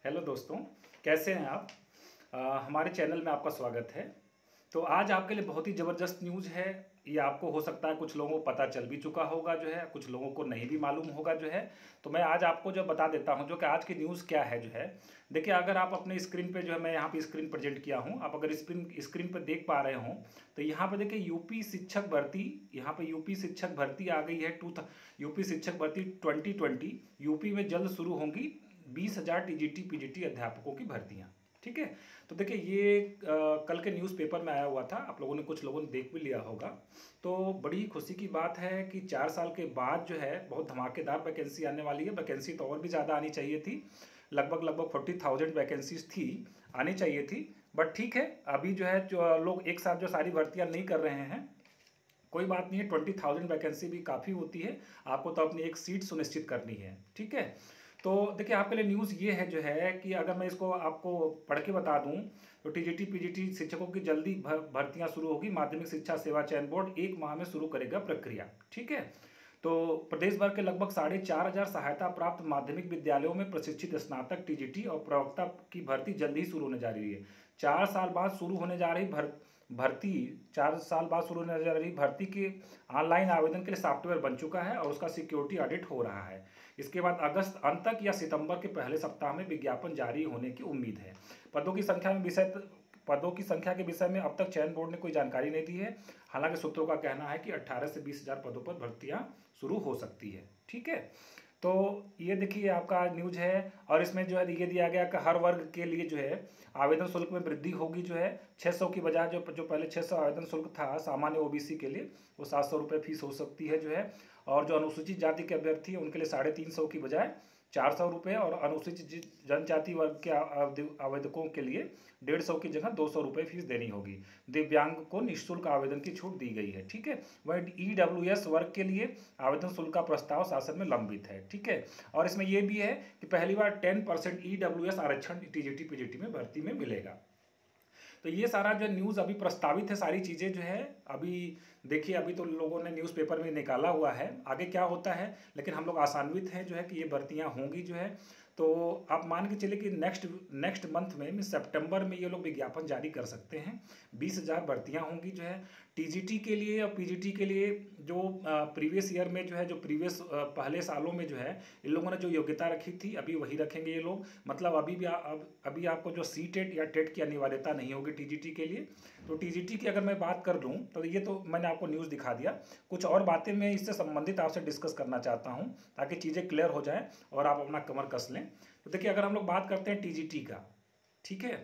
Hello दोस्तों, कैसे हैं आप। हमारे चैनल में आपका स्वागत है। तो आज आपके लिए बहुत ही ज़बरदस्त न्यूज़ है। ये आपको हो सकता है कुछ लोगों को पता चल भी चुका होगा जो है, कुछ लोगों को नहीं भी मालूम होगा जो है। तो मैं आज आपको जो बता देता हूँ जो कि आज की न्यूज़ क्या है जो है। देखिए, अगर आप अपने स्क्रीन पे जो है, मैं यहाँ पे स्क्रीन प्रेजेंट किया हूँ, आप अगर स्क्रीन पर देख पा रहे हों तो यहाँ पे देखिए यूपी शिक्षक भर्ती, यहाँ पे यूपी शिक्षक भर्ती आ गई है। यूपी शिक्षक भर्ती 2020 यूपी में जल्द शुरू होंगी 20,000 टीजीटी पीजीटी अध्यापकों की भर्तियां। ठीक है। तो देखिए ये कल के न्यूज़पेपर में आया हुआ था, आप लोगों ने कुछ लोगों ने देख भी लिया होगा। तो बड़ी खुशी की बात है कि 4 साल के बाद जो है बहुत धमाकेदार वैकेंसी आने वाली है। वैकेंसी तो और भी ज़्यादा आनी चाहिए थी, लगभग 40,000 वैकेंसीज थी, आनी चाहिए थी। बट ठीक है, अभी जो है जो लोग एक साथ जो सारी भर्तियाँ नहीं कर रहे हैं, कोई बात नहीं है। 20,000 वैकेंसी भी काफ़ी होती है, आपको तो अपनी एक सीट सुनिश्चित करनी है। ठीक है। तो देखिए, आपके लिए न्यूज़ ये है जो है कि अगर मैं इसको आपको पढ़ के बता दूं तो टीजीटी पीजीटी शिक्षकों की जल्दी भर्तियां शुरू होगी। माध्यमिक शिक्षा सेवा चयन बोर्ड 1 माह में शुरू करेगा प्रक्रिया। ठीक है। तो प्रदेश भर के लगभग 4,500 सहायता प्राप्त माध्यमिक विद्यालयों में प्रशिक्षित स्नातक टीजीटी और प्रवक्ता की भर्ती जल्द ही शुरू होने जा रही है। 4 साल बाद शुरू होने जा रही भर्ती 4 साल बाद शुरू होने जा रही भर्ती के ऑनलाइन आवेदन के लिए सॉफ्टवेयर बन चुका है और उसका सिक्योरिटी ऑडिट हो रहा है। इसके बाद अगस्त अंत तक या सितंबर के पहले सप्ताह में विज्ञापन जारी होने की उम्मीद है। पदों की संख्या के विषय में अब तक चयन बोर्ड ने कोई जानकारी नहीं दी है। हालांकि सूत्रों का कहना है कि 18 से 20,000 पदों पर भर्तियां शुरू हो सकती है। ठीक है। तो ये देखिए आपका न्यूज है, और इसमें जो है ये दिया गया कि हर वर्ग के लिए जो है आवेदन शुल्क में वृद्धि होगी। जो है 600 की बजाय जो पहले 600 आवेदन शुल्क था सामान्य ओबीसी के लिए, वो 700 रुपये फीस हो सकती है जो है। और जो अनुसूचित जाति के अभ्यर्थी हैं उनके लिए 350 की बजाय 400 रुपये, और अनुसूचित जनजाति वर्ग के आवेदकों के लिए 150 की जगह 200 रुपये फीस देनी होगी। दिव्यांग को निःशुल्क आवेदन की छूट दी गई है। ठीक है। वह ईडब्ल्यूएस वर्ग के लिए आवेदन शुल्क का प्रस्ताव शासन में लंबित है। ठीक है। और इसमें यह भी है कि पहली बार 10% ईडब्ल्यूएस आरक्षण टीजीटी पीजीटी में भर्ती में मिलेगा। तो ये सारा जो न्यूज़ अभी प्रस्तावित है, सारी चीज़ें जो है अभी देखिए, अभी तो लोगों ने न्यूज़पेपर में निकाला हुआ है, आगे क्या होता है। लेकिन हम लोग आशान्वित हैं जो है कि ये भर्तियाँ होंगी जो है। तो आप मान के चले कि नेक्स्ट मंथ में सितंबर में ये लोग विज्ञापन जारी कर सकते हैं। 20,000 भर्तियाँ होंगी जो है टीजीटी के लिए और पीजीटी के लिए। जो प्रीवियस ईयर में जो है, जो प्रीवियस पहले सालों में जो है इन लोगों ने जो योग्यता रखी थी अभी वही रखेंगे ये लोग। मतलब अभी आपको जो सीटेट या टेट की अनिवार्यता नहीं होगी टीजीटी के लिए। तो टीजीटी की अगर मैं बात कर लूँ तो ये तो मैंने आपको न्यूज़ दिखा दिया। कुछ और बातें मैं इससे संबंधित आपसे डिस्कस करना चाहता हूँ ताकि चीज़ें क्लियर हो जाएं और आप अपना कमर कस लें। तो देखिए, अगर हम लोग बात करते हैं टीजीटी का, ठीक है,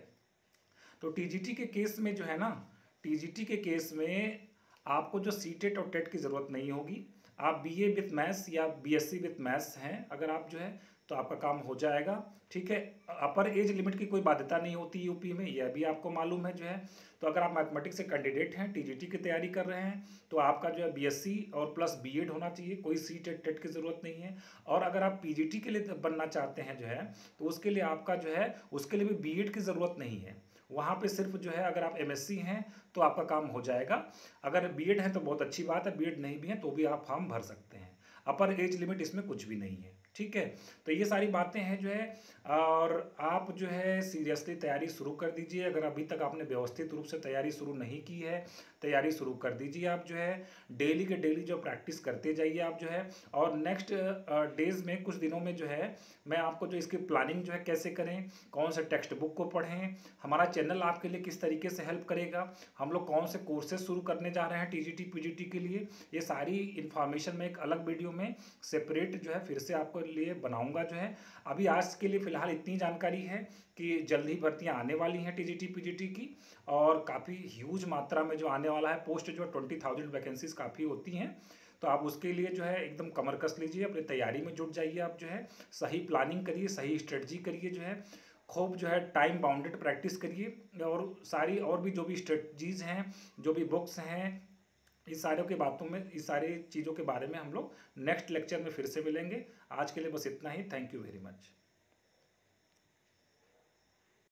तो टीजीटी के केस में जो है ना, टीजीटी के केस में आपको जो सीटेट और टेट की ज़रूरत नहीं होगी। आप बीए विथ मैथ्स या बीएससी विथ मैथ्स हैं अगर आप जो है, तो आपका काम हो जाएगा। ठीक है। अपर एज लिमिट की कोई बाध्यता नहीं होती यूपी में, यह भी आपको मालूम है जो है। तो अगर आप मैथमेटिक्स से कैंडिडेट हैं, टीजीटी की तैयारी कर रहे हैं, तो आपका जो है बीएससी और प्लस बीएड होना चाहिए, कोई सीटेट टेट की ज़रूरत नहीं है। और अगर आप पीजीटी के लिए बनना चाहते हैं जो है, तो उसके लिए आपका जो है उसके लिए भी बीएड की ज़रूरत नहीं है। वहाँ पे सिर्फ जो है अगर आप एमएससी हैं तो आपका काम हो जाएगा। अगर बीएड है तो बहुत अच्छी बात है, बीएड नहीं भी है तो भी आप फॉर्म भर सकते हैं। अपर एज लिमिट इसमें कुछ भी नहीं है। ठीक है। तो ये सारी बातें हैं जो है, और आप जो है सीरियसली तैयारी शुरू कर दीजिए। अगर अभी तक आपने व्यवस्थित रूप से तैयारी शुरू नहीं की है, तैयारी शुरू कर दीजिए। आप जो है डेली के डेली जो प्रैक्टिस करते जाइए आप जो है। और नेक्स्ट डेज में कुछ दिनों में जो है मैं आपको जो इसकी प्लानिंग जो है कैसे करें, कौन से टेक्स्ट बुक को पढ़ें, हमारा चैनल आपके लिए किस तरीके से हेल्प करेगा, हम लोग कौन से कोर्सेज शुरू करने जा रहे हैं टीजीटी पीजीटी के लिए, ये सारी इन्फॉर्मेशन मैं एक अलग वीडियो में सेपरेट जो है फिर से आपको लिए बनाऊंगा जो है। अभी आज के लिए फ़िलहाल इतनी जानकारी है कि जल्द ही भर्तियां आने वाली हैं टीजीटी पीजीटी की, और काफ़ी ह्यूज मात्रा में जो आने वाला है पोस्ट, जो 20,000 वैकेंसीज काफ़ी होती हैं। तो आप उसके लिए जो है एकदम कमर कस लीजिए, अपनी तैयारी में जुट जाइए। आप जो है सही प्लानिंग करिए, सही स्ट्रेटजी करिए जो है, खूब जो है टाइम बाउंडेड प्रैक्टिस करिए। और सारी और भी जो भी स्ट्रेटजीज़ हैं, जो भी बुक्स हैं, इस सारों के बातों में, इस सारी चीज़ों के बारे में हम लोग नेक्स्ट लेक्चर में फिर से मिलेंगे। आज के लिए बस इतना ही। Thank you very much.